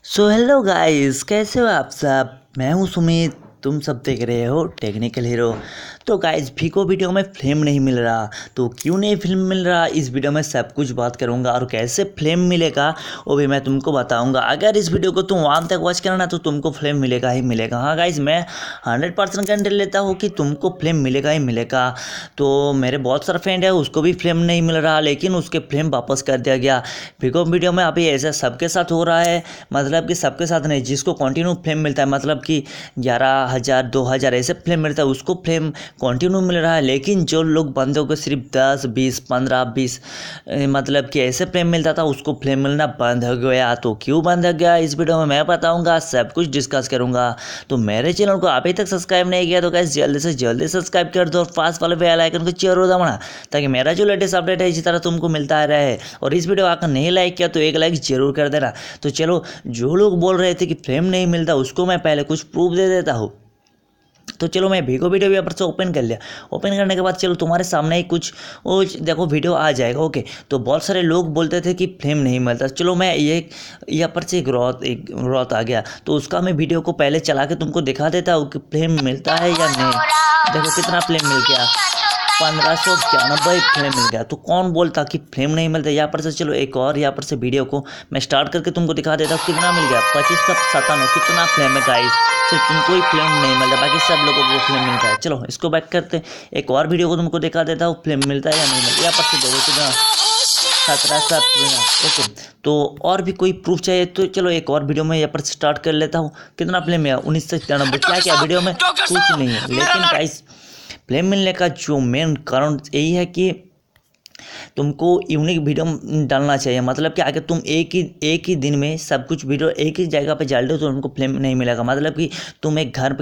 So hello guys, कैसे हो आप सब। मैं हूं सुमित, तुम सब देख रहे हो टेक्निकल हीरो। तो गाइस भिको वीडियो में फ्लेम नहीं मिल रहा, तो क्यों नहीं फिल्म मिल रहा, इस वीडियो में सब कुछ बात करूंगा और कैसे फ्लेम मिलेगा वो भी मैं तुमको बताऊंगा। अगर इस वीडियो को तुम वहाँ तक वॉच करना तो तुमको फ्लेम मिलेगा ही मिलेगा। हाँ गाइस, मैं 100% गारंटी लेता हूँ कि तुमको फ्लेम मिलेगा ही मिलेगा। तो मेरे बहुत सारे फ्रेंड है, उसको भी फ्लेम नहीं मिल रहा, लेकिन उसके फ्लेम वापस कर दिया गया। भिको वीडियो में अभी ऐसा सबके साथ हो रहा है, मतलब कि सबके साथ नहीं, जिसको कंटिन्यू फ्लेम मिलता है, मतलब कि 11,000 2,000 ऐसे फ्लेम मिलता है उसको फ्लेम कंटिन्यू मिल रहा है। लेकिन जो लोग बंदों को सिर्फ 10 20 15 20 मतलब कि ऐसे फ्लेम मिलता था, उसको फ्लेम मिलना बंद हो गया। तो क्यों बंद हो गया इस वीडियो में मैं बताऊंगा, सब कुछ डिस्कस करूंगा। तो मेरे चैनल को अभी तक सब्सक्राइब नहीं किया तो गाइस जल्दी से जल्दी सब्सक्राइब कर दो और पास वाले बेल आइकन को जरूर दबाना, ताकि मेरा जो लेटेस्ट अपडेट है इसी तरह तुमको मिलता रहे। और इस वीडियो अगर नहीं लाइक किया तो एक लाइक जरूर कर देना। तो चलो, जो लोग बोल रहे थे कि फ्लेम नहीं मिलता उसको मैं पहले कुछ प्रूफ दे देता हूँ। तो चलो, मैं भिको वीडियो भी यहाँ पर से ओपन कर लिया। ओपन करने के बाद चलो तुम्हारे सामने ही कुछ वो देखो वीडियो आ जाएगा। ओके, तो बहुत सारे लोग बोलते थे कि फ्लेम नहीं मिलता। चलो, मैं ये यहाँ पर से एक रॉत आ गया, तो उसका मैं वीडियो को पहले चला के तुमको दिखा देता हूँ कि फ्लेम मिलता है या नहीं। देखो कितना फ्लेम मिल गया, 1591 फ्लेम मिल गया। तो कौन बोलता कि फ्लेम नहीं मिलता। यहाँ पर से चलो एक और यहाँ पर से वीडियो को मैं स्टार्ट करके तुमको दिखा देता हूँ कितना मिल गया, 2597 कितना फ्लेम है गाइस। सिर्फ तुमको ही फ्लेम नहीं मिलता, बाकी सब लोगों को फ्लेम मिलता है। चलो इसको बैक करते, एक और वीडियो को तुमको दिखा देता हूँ फ्लेम मिलता है या नहीं मिलता। यहाँ पर से देखो कितना 17। ओके, तो और भी कोई प्रूफ चाहिए तो चलो एक और वीडियो में यहाँ पर स्टार्ट कर लेता हूँ। कितना फ्लेम है 1993। क्या वीडियो में कुछ नहीं है, लेकिन गाइस फ्लेम मिलने का जो मेन कारण यही है कि तुमको यूनिक वीडियो डालना चाहिए। मतलब कि अगर तुम एक ही दिन में सब कुछ वीडियो एक ही जगह पे डाल दो तो तुमको फ्लेम नहीं मिलेगा। मतलब कि तुम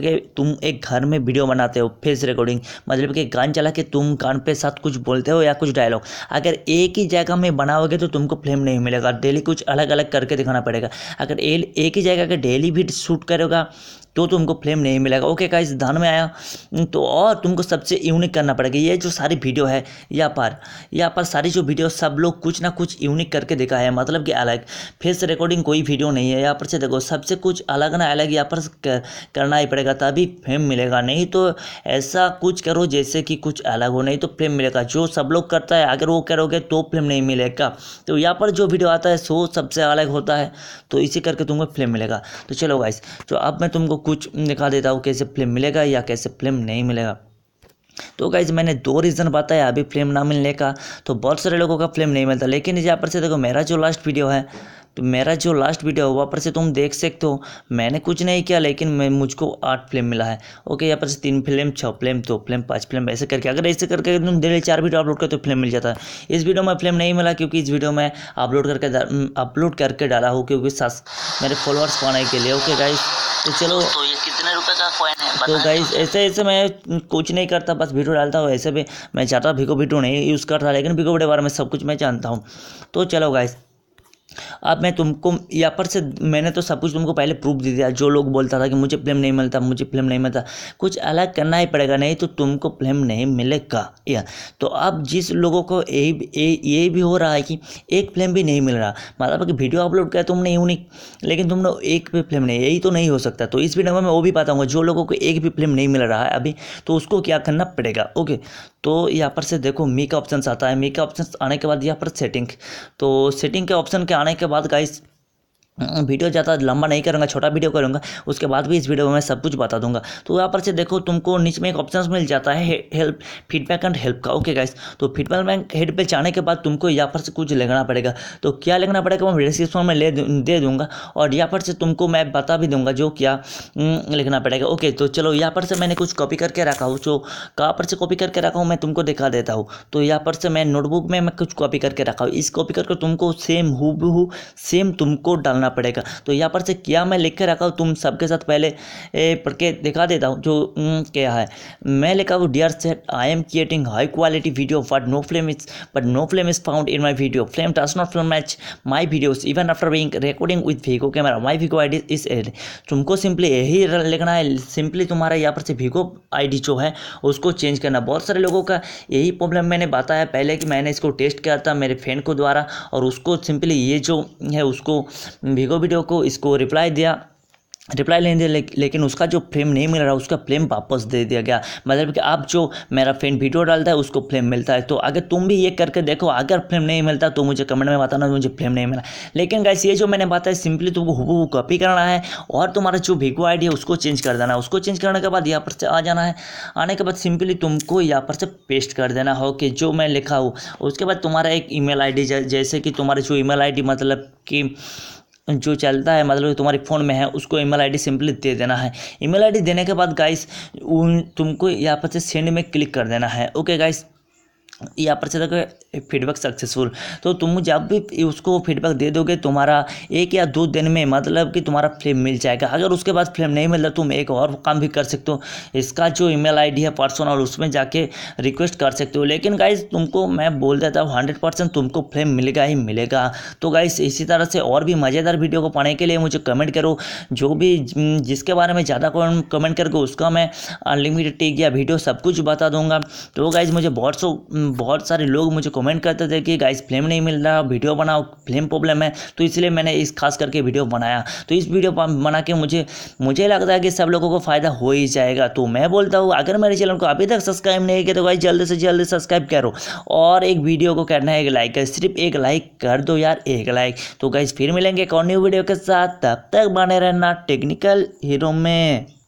एक घर में वीडियो बनाते हो फेस रिकॉर्डिंग, मतलब कि गान चला के तुम गान पे साथ कुछ बोलते हो या कुछ डायलॉग, अगर एक ही जगह में बनाओगे तो तुमको फ्लेम नहीं मिलेगा। डेली कुछ अलग अलग करके दिखाना पड़ेगा। अगर एक ही जगह का डेली भी शूट करेगा तो तुमको फ्लेम नहीं मिलेगा। ओके गाइस, ध्यान में आया। तो और तुमको सबसे यूनिक करना पड़ेगा। ये जो सारी वीडियो है यहाँ पर सारी जो वीडियो सब लोग कुछ ना कुछ यूनिक करके दिखाया है, मतलब कि अलग फेस रिकॉर्डिंग कोई वीडियो नहीं है। यहाँ पर से देखो सबसे कुछ अलग ना अलग यहाँ पर करना ही पड़ेगा, तभी फ्लेम मिलेगा। नहीं तो ऐसा कुछ करो जैसे कि कुछ अलग हो, नहीं तो फ्लेम मिलेगा। जो सब लोग करता है अगर वो करोगे तो फ्लेम नहीं मिलेगा। तो यहाँ पर जो वीडियो आता है सो सबसे अलग होता है, तो इसी करके तुमको फ्लेम मिलेगा। तो चलो गाइस, तो अब मैं तुमको कुछ दिखा देता हूँ कैसे फ्लेम मिलेगा या कैसे फ्लेम नहीं मिलेगा। तो गाइज मैंने 2 रीज़न बताया अभी फ्लेम ना मिलने का। तो बहुत सारे लोगों का फ्लेम नहीं मिलता, लेकिन यहाँ पर से देखो मेरा जो लास्ट वीडियो है, तो मेरा जो लास्ट वीडियो है वहाँ पर से तुम देख सकते हो मैंने कुछ नहीं किया, लेकिन मुझको 8 फ्लेम मिला है। ओके, यहाँ पर से 3 फ्लेम 6 फ्लेम 2 फ्लेम 5 फ्लेम ऐसे करके, अगर ऐसे करके तुम डेली 4 वीडियो अपलोड करते तो फ्लेम मिल जाता है। इस वीडियो में फ्लेम नहीं मिला क्योंकि इस वीडियो में अपलोड करके डाला हूँ क्योंकि मेरे फॉलोअर्स पाने के लिए। ओके गाइज, तो चलो, तो ये कितने रुपए का कॉइन है? तो गाइस ऐसे मैं कुछ नहीं करता, बस वीडियो डालता हूँ। ऐसे भी मैं चाहता भिको वीडियो नहीं यूज़ करता, लेकिन भिको वीडियो के बारे में सब कुछ मैं जानता हूँ। तो चलो गाइस, अब मैं तुमको यहाँ पर से मैंने तो सब कुछ तुमको पहले प्रूफ दे दिया। जो लोग बोलता था कि मुझे फ्लेम नहीं मिलता, मुझे फ्लेम नहीं मिलता, कुछ अलग करना ही पड़ेगा, नहीं तो तुमको फ्लेम नहीं मिलेगा। या तो अब जिस लोगों को ये भी हो रहा है कि एक फ्लेम भी नहीं मिल रहा, मतलब कि वीडियो अपलोड किया तुमने यूनिक, लेकिन तुमने एक भी फ्लेम नहीं, यही तो नहीं हो सकता। तो इस वीडियो में मैं वो भी बताऊँगा जो लोगों को एक भी फ्लेम नहीं मिल रहा है अभी, तो उसको क्या करना पड़ेगा। ओके, तो यहाँ पर से देखो मी का ऑप्शन आता है। मी का ऑप्शन आने के बाद यहाँ पर सेटिंग, तो सेटिंग के ऑप्शन के आने के बाद गाइस वीडियो ज़्यादा लंबा नहीं करूँगा, छोटा वीडियो करूँगा, उसके बाद भी इस वीडियो में मैं सब कुछ बता दूंगा। तो यहाँ पर से देखो तुमको नीचे में एक ऑप्शन मिल जाता है हेल्प, फीडबैक एंड हेल्प का। ओके गाइस, तो फीडबैक हेड पे जाने के बाद तुमको यहाँ पर से कुछ लिखना पड़ेगा। तो क्या लिखना पड़ेगा मैं डिस्क्रिप्शन में दे दूंगा, और यहाँ पर से तुमको मैं बता भी दूंगा जो क्या लिखना पड़ेगा। ओके, तो चलो यहाँ पर से मैंने कुछ कॉपी करके रखा हूँ, जो कहाँ पर से कॉपी करके रखा हूँ मैं तुमको दिखा देता हूँ। तो यहाँ पर से मैं नोटबुक में मैं कुछ कॉपी करके रखा हूँ, इस कॉपी करके तुमको सेम हूबहू सेम तुमको डालना पड़ेगा। तो यहाँ पर से क्या मैं लिख के रखा हूँ तुम सबके साथ पहले पढ़ के दिखा देता हूँ। जो क्या है, मैं लिखा हूँ dear set I am creating high quality video but no flame is found in my video. Flame does not flame match my videos even after being recording with Vigo camera. My Vigo I is add. तुमको simply यही लिखना है। Simply तुम्हारा यहाँ पर से we go आई जो है उसको चेंज करना। बहुत सारे लोगों का यही प्रॉब्लम मैंने बताया पहले कि मैंने इसको टेस्ट किया था मेरे फ्रेंड को द्वारा, और उसको सिंपली ये जो है उसको वीगो वीडियो को इसको रिप्लाई लेने दिया, लेकिन उसका जो फ्लेम नहीं मिल रहा, उसका फ्लेम वापस दे दिया गया। मतलब कि आप जो मेरा फ्रेंड वीडियो डालता है उसको फ्लेम मिलता है। तो अगर तुम भी ये करके देखो, अगर फ्लेम नहीं मिलता तो मुझे कमेंट में बताना मुझे फ्लेम नहीं मिला। लेकिन गाइस ये जो मैंने बताया सिंपली तुमको हूबहू कॉपी करना है और तुम्हारा जो वीगो आईडी है उसको चेंज कर देना है। उसको चेंज करने के बाद यहाँ पर से आ जाना है। आने के बाद सिंपली तुमको यहाँ पर से पेस्ट कर देना हो कि जो मैं लिखा हूँ। उसके बाद तुम्हारा एक ईमेल आईडी, जैसे कि तुम्हारा जो ईमेल आईडी मतलब कि जो चलता है, मतलब तुम्हारे फ़ोन में है, उसको ईमेल आईडी सिंपली दे देना है। ईमेल आईडी देने के बाद गाइस तुमको यहाँ पर से सेंड में क्लिक कर देना है। ओके गाइस, यहाँ पर से देखो फीडबैक सक्सेसफुल। तो तुम जब भी उसको फीडबैक दे दोगे तुम्हारा 1 या 2 दिन में मतलब कि तुम्हारा फ्लेम मिल जाएगा। अगर उसके बाद फ्लेम नहीं मिलता तुम एक और काम भी कर सकते हो, इसका जो ईमेल आईडी है पर्सनल उसमें जाके रिक्वेस्ट कर सकते हो। लेकिन गाइस तुमको मैं बोल देता हूँ 100% तुमको फ्लेम मिलेगा ही मिलेगा। तो गाइस इसी तरह से और भी मज़ेदार वीडियो को पाने के लिए मुझे कमेंट करो। जो भी जिसके बारे में ज़्यादा कमेंट करोगे उसका मैं अनलिमिटेड टिक या वीडियो सब कुछ बता दूंगा। तो गाइस मुझे बहुत सारे लोग मुझे कमेंट करते थे कि गाइस फ्लेम नहीं मिल रहा, वीडियो बनाओ, फ्लेम प्रॉब्लम है। तो इसलिए मैंने इस खास करके वीडियो बनाया। तो इस वीडियो बना के मुझे लगता है कि सब लोगों को फ़ायदा हो ही जाएगा। तो मैं बोलता हूँ अगर मेरे चैनल को अभी तक सब्सक्राइब नहीं किया तो गाइस जल्दी से जल्दी सब्सक्राइब करो और एक वीडियो को करना है एक लाइक, सिर्फ एक लाइक कर दो यार, एक लाइक। तो गाइस फिर मिलेंगे एक और न्यू वीडियो के साथ, तब तक बने रहना टेक्निकल हीरो में।